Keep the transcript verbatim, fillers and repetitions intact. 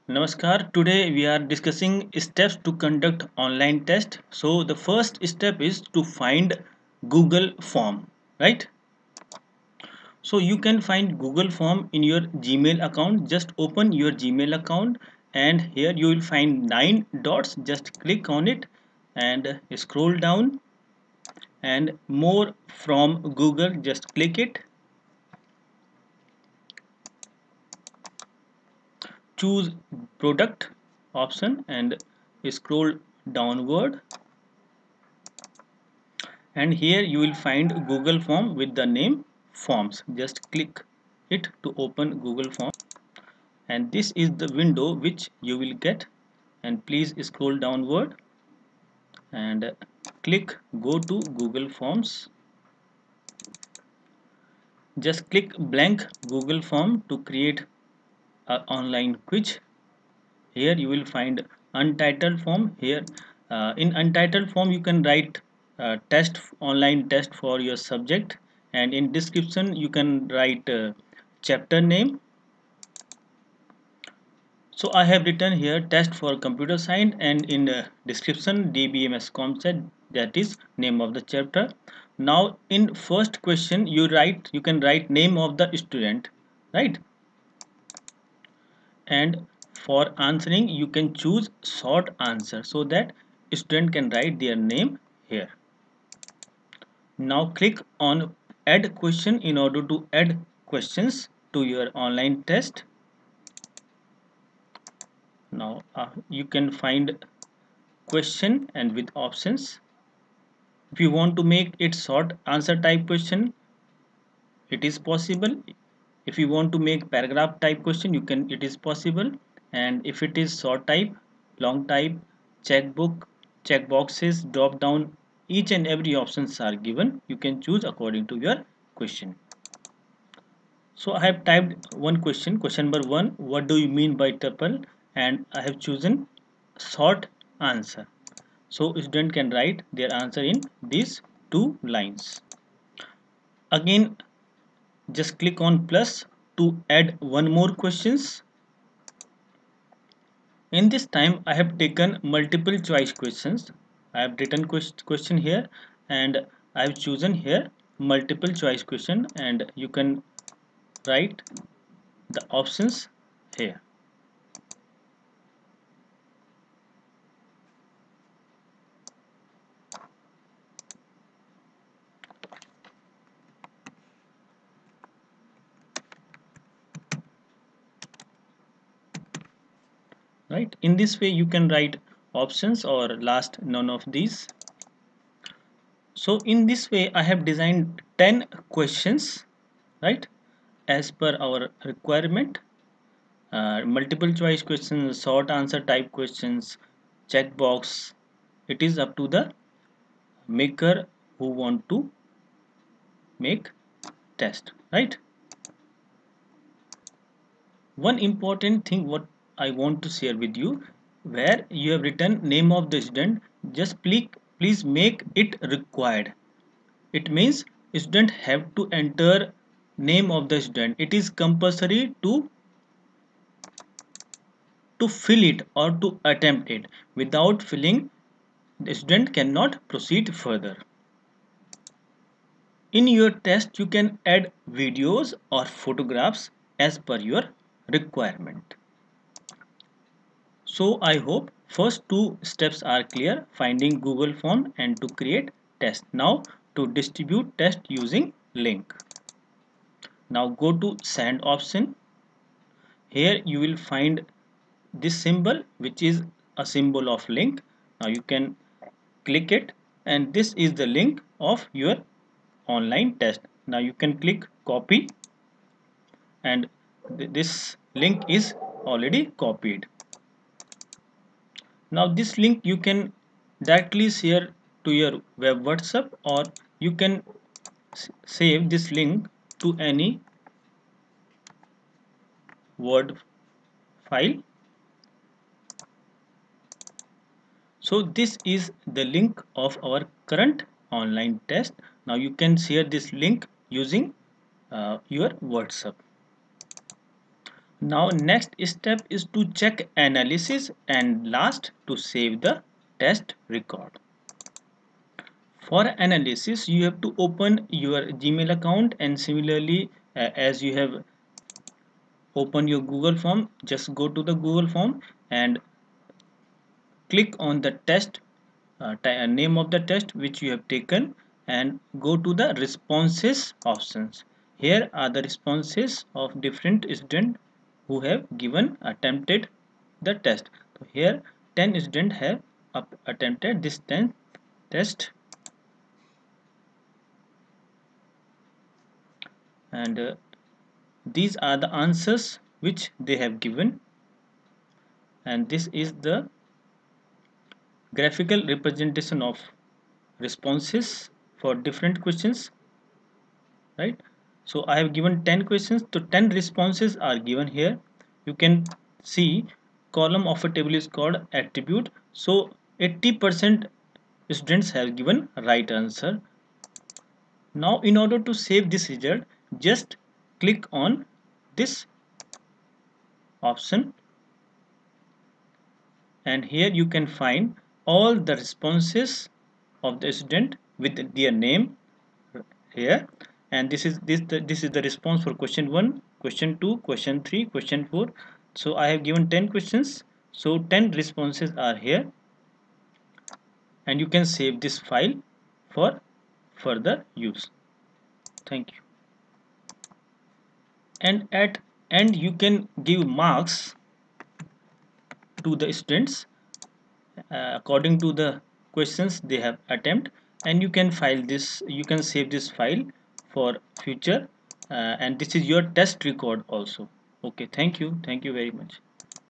Namaskar. Today we are discussing steps to conduct online test. So the first step is to find Google Form, right? So you can find Google Form in your Gmail account. Just open your Gmail account and here you will find nine dots. Just click on it and scroll down and more from Google. Just click it. Choose product option and scroll downward, and here you will find Google Form with the name Forms. Just click it to open Google Form, and this is the window which you will get. And please scroll downward and click go to Google Forms. Just click blank Google Form to create an online quiz. Here you will find untitled form. Here uh, in untitled form you can write uh, test online test for your subject, and in description you can write uh, chapter name. So I have written here test for computer science, and in uh, description D B M S concept, that is name of the chapter. Now in first question you write you can write name of the student, right? And for answering you can choose short answer so that student can write their name here. Now click on add question in order to add questions to your online test. Now uh, you can find question and with options. If you want to make it short answer type question, it is possible. If you want to make paragraph type question, you can, it is possible. And if it is short type, long type, checkbook, check boxes, drop down, each and every options are given. You can choose according to your question. So I have typed one question, question number one, what do you mean by tuple? And I have chosen short answer. So student can write their answer in these two lines. Again, just click on plus to add one more questions. In this time I have taken multiple choice questions. I have written question here and I have chosen here multiple choice question, and you can write the options here. Right, in this way you can write options or last none of these. So in this way I have designed ten questions, right, as per our requirement. Uh, multiple choice questions, short answer type questions, checkbox. It is up to the maker who want to make test, right? One important thing what I want to share with you, where you have written name of the student, just please please make it required. It means student have to enter name of the student. It is compulsory to to fill it or to attempt it. Without filling, the student cannot proceed further. In your test, you can add videos or photographs as per your requirement. So I hope first two steps are clear, finding Google Form and to create test. Now to distribute test using link. Now go to send option. Here you will find this symbol which is a symbol of link. Now you can click it, and this is the link of your online test. Now you can click copy, and th this link is already copied. Now this link you can directly share to your web WhatsApp, or you can save this link to any Word file. So this is the link of our current online test. Now you can share this link using uh, your WhatsApp. Now next step is to check analysis, and last to save the test record. For analysis, you have to open your Gmail account, and similarly uh, as you have open your Google form, just go to the Google form and click on the test uh, uh, name of the test which you have taken, and go to the responses options. Here are the responses of different students who have given attempted the test. So here ten students have attempted this tenth test, and uh, these are the answers which they have given, and this is the graphical representation of responses for different questions, right? So I have given ten questions, so ten responses are given here. You can see column of a table is called attribute, so eighty percent students have given right answer. Now in order to save this result, just click on this option, and here you can find all the responses of the student with their name here, and this is this the, this is the response for question one, question two, question three, question four. So I have given ten questions, so ten responses are here, and you can save this file for further use. Thank you. And at end you can give marks to the students uh, according to the questions they have attempt, and you can file this, you can save this file for future, uh, and this is your test record also. Okay, thank you, thank you very much.